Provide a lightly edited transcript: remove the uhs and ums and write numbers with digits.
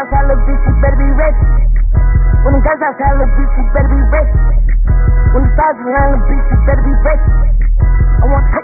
outside, little bitch, you better be ready. When the guns outside, little bitch, you better be ready. When the stars around, little bitch, you better be ready. I want to